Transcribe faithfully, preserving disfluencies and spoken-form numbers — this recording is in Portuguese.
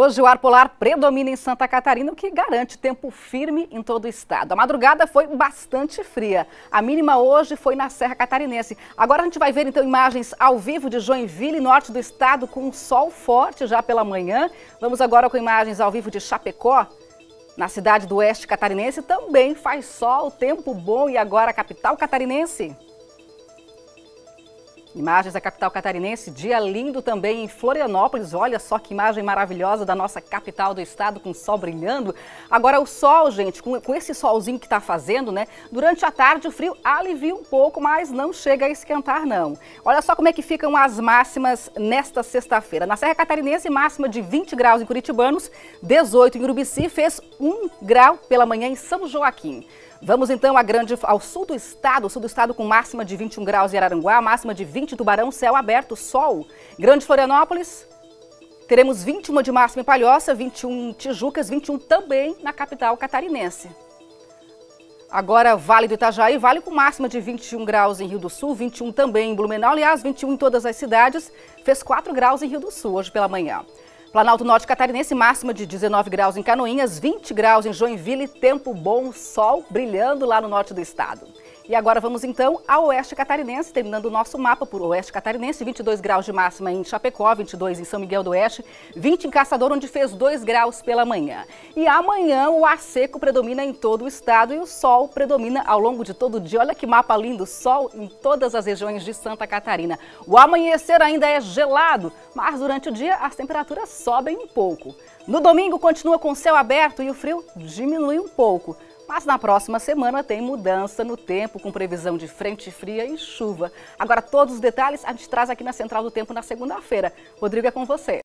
Hoje o ar polar predomina em Santa Catarina, o que garante tempo firme em todo o estado. A madrugada foi bastante fria. A mínima hoje foi na Serra Catarinense. Agora a gente vai ver então imagens ao vivo de Joinville, norte do estado, com sol forte já pela manhã. Vamos agora com imagens ao vivo de Chapecó. Na cidade do oeste catarinense também faz sol, tempo bom. E agora a capital catarinense. Imagens da capital catarinense, dia lindo também em Florianópolis. Olha só que imagem maravilhosa da nossa capital do estado, com o sol brilhando. Agora o sol, gente, com, com esse solzinho que está fazendo, né? Durante a tarde o frio alivia um pouco, mas não chega a esquentar, não. Olha só como é que ficam as máximas nesta sexta-feira. Na Serra Catarinense, máxima de vinte graus em Curitibanos, dezoito em Urubici, fez um grau pela manhã em São Joaquim. Vamos então a grande, ao sul do estado, sul do estado com máxima de vinte e um graus em Araranguá, máxima de vinte em Tubarão, céu aberto, sol. Grande Florianópolis, teremos vinte e um de máxima em Palhoça, vinte e um em Tijucas, vinte e um também na capital catarinense. Agora Vale do Itajaí, Vale com máxima de vinte e um graus em Rio do Sul, vinte e um também em Blumenau, aliás, vinte e um em todas as cidades, fez quatro graus em Rio do Sul hoje pela manhã. Planalto Norte Catarinense, máxima de dezenove graus em Canoinhas, vinte graus em Joinville, tempo bom, sol brilhando lá no norte do estado. E agora vamos então ao oeste catarinense, terminando o nosso mapa por oeste catarinense, vinte e dois graus de máxima em Chapecó, vinte e dois em São Miguel do Oeste, vinte em Caçador, onde fez dois graus pela manhã. E amanhã o ar seco predomina em todo o estado e o sol predomina ao longo de todo o dia. Olha que mapa lindo, sol em todas as regiões de Santa Catarina. O amanhecer ainda é gelado, mas durante o dia as temperaturas sobem um pouco. No domingo continua com céu aberto e o frio diminui um pouco. Mas na próxima semana tem mudança no tempo, com previsão de frente fria e chuva. Agora, todos os detalhes a gente traz aqui na Central do Tempo na segunda-feira. Rodrigo, é com você.